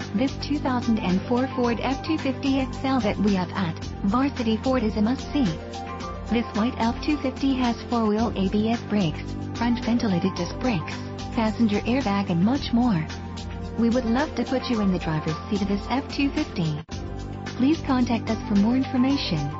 This 2004 Ford F-250 XL that we have at Varsity Ford is a must-see. This white F-250 has 4-wheel ABS brakes, front ventilated disc brakes, passenger airbag and much more. We would love to put you in the driver's seat of this F-250. Please contact us for more information.